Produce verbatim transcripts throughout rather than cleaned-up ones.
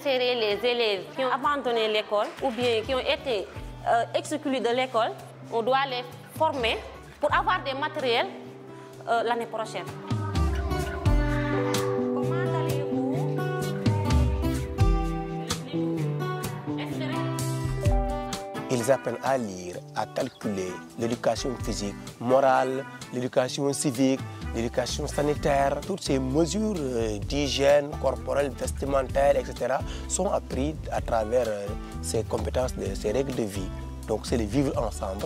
réinsérer les élèves qui ont abandonné l'école ou bien qui ont été euh, exclus de l'école. On doit les former pour avoir des matériels euh, l'année prochaine. Ils apprennent à lire, à calculer, l'éducation physique, morale, l'éducation civique, l'éducation sanitaire. Toutes ces mesures d'hygiène corporelle, vestimentaire, et cetera sont apprises à travers ces compétences, de, ces règles de vie. Donc c'est les vivre ensemble.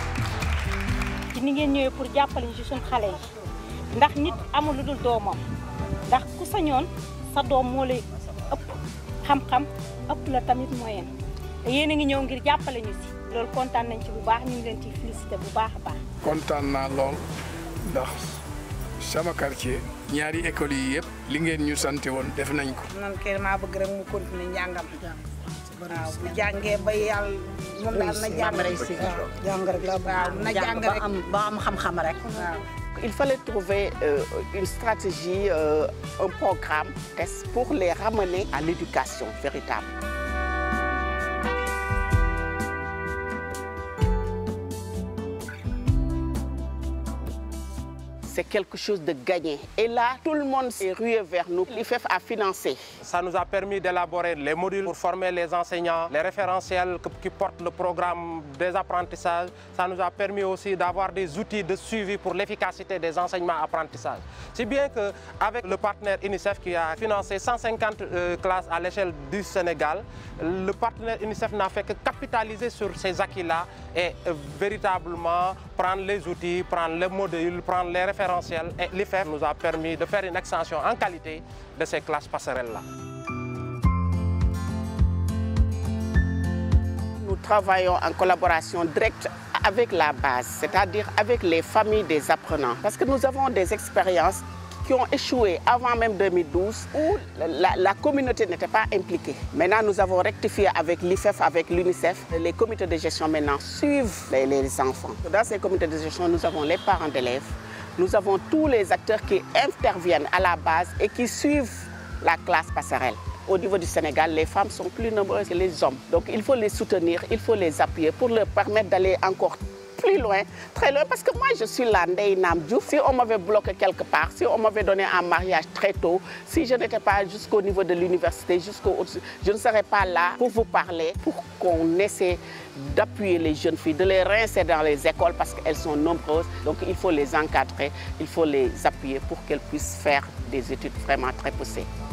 ni ngeen ñëwee pour jàppale ñu ci suñu xale yi ndax nit amul lu dul doomam ndax ku sañoon sa doom moo lay ëpp xam-xam ëpp la tamit moyen te yéen a ngi ñëw ngir jàppale ñu ci loolu kontaan nañ ci bu baax ñu ngi leen ciy félicité bu baax a baax. kontaan naa lool ndax sama quartier ñaari écoles yi yëpp li ngeen ñu sante woon def nañ ko. man kay maa bëgg rek mu continuer njàngam. waaw bu jàngee ba yàlla moom daal na jàng rek jàng rek la waaw na jàng rek ba am xam-xam rek. Il fallait trouver euh, une stratégie, euh, un programme pour les ramener à l'éducation véritable. C'est quelque chose de gagné. Et là, tout le monde s'est rué vers nous. L'I F E F a financé. Ça nous a permis d'élaborer les modules pour former les enseignants, les référentiels qui portent le programme des apprentissages. Ça nous a permis aussi d'avoir des outils de suivi pour l'efficacité des enseignements-apprentissages. Si bien qu'avec le partenaire UNICEF qui a financé cent cinquante euh, classes à l'échelle du Sénégal, le partenaire UNICEF n'a fait que capitaliser sur ces acquis-là et euh, véritablement prendre les outils, prendre les modules, prendre les référentiels. Et l'I F E F nous a permis de faire une extension en qualité de ces classes passerelles-là. Nous travaillons en collaboration directe avec la base, c'est-à-dire avec les familles des apprenants. Parce que nous avons des expériences qui ont échoué avant même deux mille douze où la, la communauté n'était pas impliquée. Maintenant, nous avons rectifié avec l'I F E F, avec l'UNICEF. Les comités de gestion maintenant suivent les, les enfants. Dans ces comités de gestion, nous avons les parents d'élèves. Nous avons tous les acteurs qui interviennent à la base et qui suivent la classe passerelle. Au niveau du Sénégal, les femmes sont plus nombreuses que les hommes. Donc il faut les soutenir, il faut les appuyer pour leur permettre d'aller encore plus loin, très loin. Parce que moi, je suis là, Ndeye Nam Diouf. Si on m'avait bloqué quelque part, si on m'avait donné un mariage très tôt, si je n'étais pas jusqu'au niveau de l'université, jusqu'au je ne serais pas là pour vous parler, pour qu'on essaie d'appuyer les jeunes filles, de les réinsérer dans les écoles parce qu'elles sont nombreuses. Donc il faut les encadrer, il faut les appuyer pour qu'elles puissent faire des études vraiment très poussées.